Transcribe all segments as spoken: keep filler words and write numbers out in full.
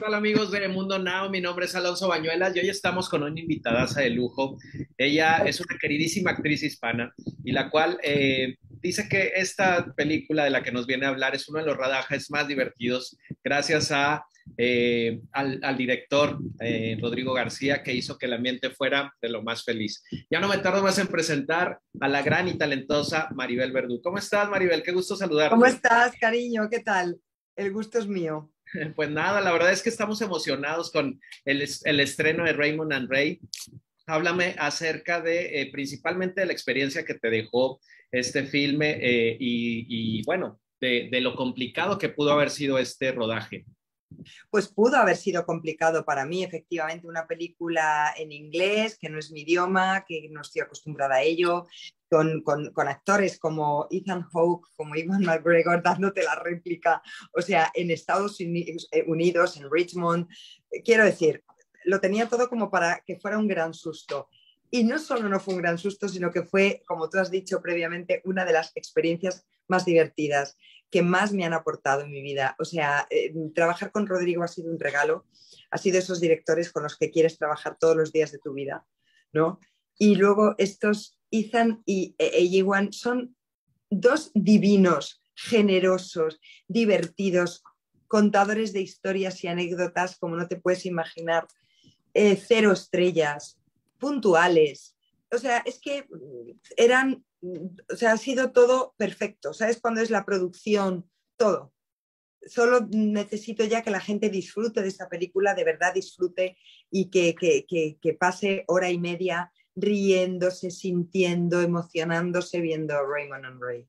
tal amigos de Mundo Now? Mi nombre es Alonso Bañuelas y hoy estamos con una invitadaza de lujo. Ella es una queridísima actriz hispana y la cual eh, dice que esta película de la que nos viene a hablar es uno de los rodajes más divertidos gracias a, eh, al, al, director eh, Rodrigo García, que hizo que el ambiente fuera de lo más feliz. Ya no me tardo más en presentar a la gran y talentosa Maribel Verdú. ¿Cómo estás, Maribel? Qué gusto ¿Cómo saludarte. estás, cariño? ¿Qué tal? El gusto es mío. Pues nada, la verdad es que estamos emocionados con el, el estreno de Raymond and Ray. Háblame acerca de eh, principalmente de la experiencia que te dejó este filme eh, y, y, bueno, de, de lo complicado que pudo haber sido este rodaje. Pues pudo haber sido complicado para mí, efectivamente, una película en inglés, que no es mi idioma, que no estoy acostumbrada a ello, con, con, con actores como Ethan Hawke, como Ewan McGregor, dándote la réplica, o sea, en Estados Unidos, en Richmond. Quiero decir, lo tenía todo como para que fuera un gran susto. Y no solo no fue un gran susto, sino que fue, como tú has dicho previamente, una de las experiencias más divertidas que más me han aportado en mi vida. O sea, eh, trabajar con Rodrigo ha sido un regalo, ha sido esos directores con los que quieres trabajar todos los días de tu vida, ¿no? Y luego estos Ethan y e, e Ewan son dos divinos, generosos, divertidos, contadores de historias y anécdotas como no te puedes imaginar, eh, cero estrellas, puntuales. O sea, es que eran, o sea, ha sido todo perfecto. ¿Sabes? Cuando es la producción, todo. Solo necesito ya que la gente disfrute de esta película, de verdad disfrute y que, que, que, que pase hora y media riéndose, sintiendo, emocionándose viendo Raymond and Ray.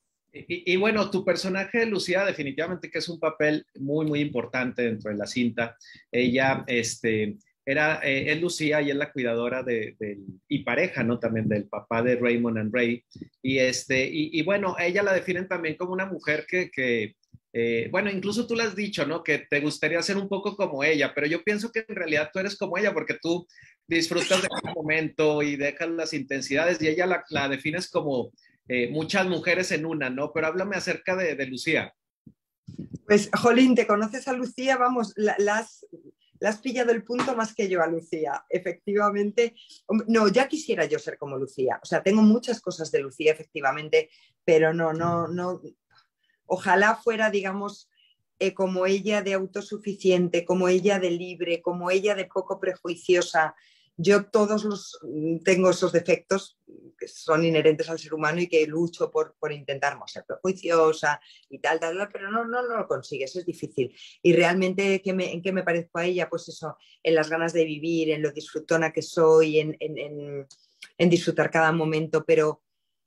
Y, y, bueno, tu personaje de Lucía definitivamente que es un papel muy, muy importante dentro de la cinta. Ella, este, era, eh, es Lucía y es la cuidadora de, de, y pareja, ¿no? También del papá de Raymond and Ray. Y, este, y, y bueno, ella la definen también como una mujer que, que eh, bueno, incluso tú le has dicho, ¿no? Que te gustaría ser un poco como ella, pero yo pienso que en realidad tú eres como ella porque tú disfrutas de cada momento y dejas las intensidades y ella la, la defines como eh, muchas mujeres en una, ¿no? Pero háblame acerca de, de Lucía. Pues, Jolín, ¿te conoces a Lucía? Vamos, la, las, la has pillado el punto más que yo a Lucía, efectivamente. No, ya quisiera yo ser como Lucía. O sea, tengo muchas cosas de Lucía, efectivamente, pero no, no, no. Ojalá fuera, digamos, eh, como ella de autosuficiente, como ella de libre, como ella de poco prejuiciosa. Yo todos los tengo esos defectos que son inherentes al ser humano y que lucho por, por intentar no ser prejuiciosa y tal, tal, tal, pero no, no, no lo consigues, es difícil. Y realmente, ¿qué me, ¿en qué me parezco a ella? Pues eso, en las ganas de vivir, en lo disfrutona que soy, en, en, en, en disfrutar cada momento, pero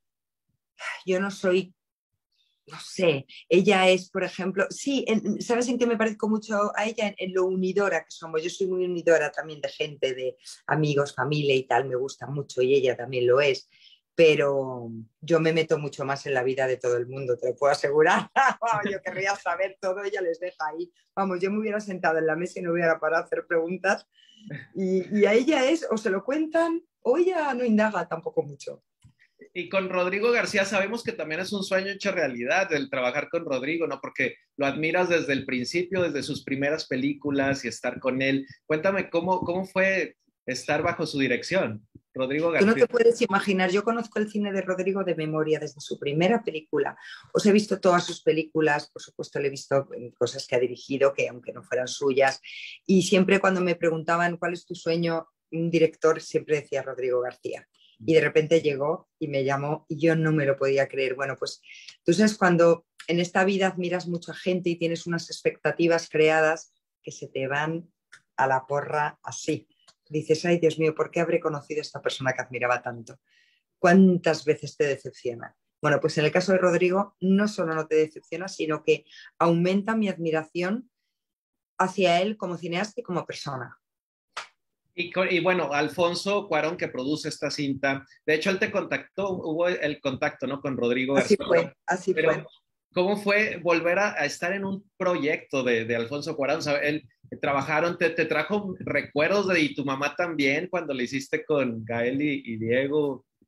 yo no soy, no sé, ella es, por ejemplo, sí, en, ¿sabes en qué me parezco mucho a ella? En, en lo unidora que somos. Yo soy muy unidora también de gente, de amigos, familia y tal, me gusta mucho y ella también lo es, pero yo me meto mucho más en la vida de todo el mundo, te lo puedo asegurar. Yo querría saber todo, ella les deja ahí. Vamos, yo me hubiera sentado en la mesa y no hubiera parado a hacer preguntas y, y a ella es, o se lo cuentan, o ella no indaga tampoco mucho. Y con Rodrigo García sabemos que también es un sueño hecho realidad el trabajar con Rodrigo, ¿no? Porque lo admiras desde el principio, desde sus primeras películas y estar con él. Cuéntame cómo, cómo fue estar bajo su dirección, Rodrigo Tú no García. te puedes imaginar, yo conozco el cine de Rodrigo de memoria desde su primera película. Os he visto todas sus películas, por supuesto le he visto cosas que ha dirigido, que aunque no fueran suyas, y siempre cuando me preguntaban cuál es tu sueño, un director siempre decía Rodrigo García. Y de repente llegó y me llamó y yo no me lo podía creer. Bueno, pues tú sabes cuando en esta vida admiras mucha gente y tienes unas expectativas creadas que se te van a la porra así. Dices, ay Dios mío, ¿por qué habré conocido a esta persona que admiraba tanto? ¿Cuántas veces te decepciona? Bueno, pues en el caso de Rodrigo, no solo no te decepciona, sino que aumenta mi admiración hacia él como cineasta y como persona. Y, y, bueno, Alfonso Cuarón, que produce esta cinta, de hecho él te contactó, hubo el contacto, ¿no? Con Rodrigo Así García, fue, así pero fue. ¿cómo fue volver a, a estar en un proyecto de, de Alfonso Cuarón? O sea, él trabajaron, te, te, trajo recuerdos de, y tu mamá también, cuando le hiciste con Gael y, y Diego.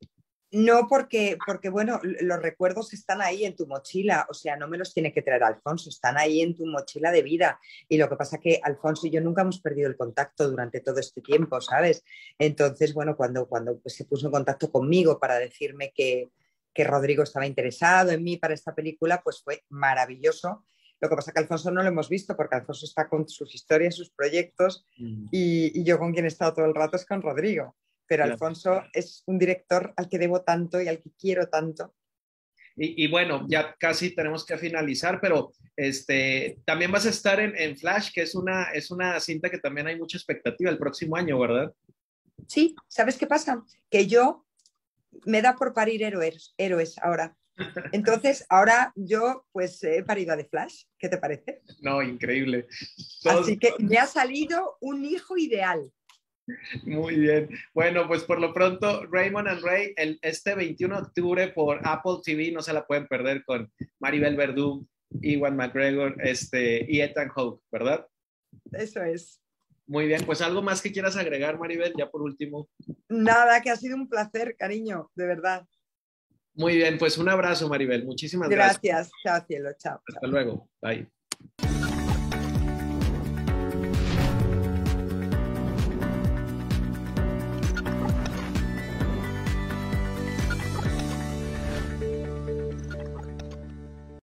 No, porque, porque, bueno, los recuerdos están ahí en tu mochila, o sea, no me los tiene que traer Alfonso, están ahí en tu mochila de vida. Y lo que pasa es que Alfonso y yo nunca hemos perdido el contacto durante todo este tiempo, ¿sabes? Entonces, bueno, cuando, cuando pues, se puso en contacto conmigo para decirme que, que Rodrigo estaba interesado en mí para esta película, pues fue maravilloso. Lo que pasa es que Alfonso no lo hemos visto porque Alfonso está con sus historias, sus proyectos Mm, y, y yo con quien he estado todo el rato es con Rodrigo. Pero claro. Alfonso es un director al que debo tanto y al que quiero tanto. Y, y bueno, ya casi tenemos que finalizar, pero este, también vas a estar en, en Flash, que es una, es una cinta que también hay mucha expectativa el próximo año, ¿verdad? Sí, ¿sabes qué pasa? Que yo me da por parir héroes, héroes ahora. Entonces, ahora yo pues he parido a The Flash, ¿qué te parece? No, increíble. Todos, Así que me ha salido un hijo ideal. muy bien. Bueno, pues por lo pronto, Raymond and Ray, el, este veintiuno de octubre por Apple T V, no se la pueden perder con Maribel Verdú, Ewan McGregor este, y Ethan Hawke, ¿verdad? Eso es. Muy bien, pues algo más que quieras agregar, Maribel, ya por último. Nada, que ha sido un placer, cariño, de verdad. Muy bien, pues un abrazo, Maribel. Muchísimas gracias. Gracias. Chao, cielo. Chao, Hasta chao. luego. Bye.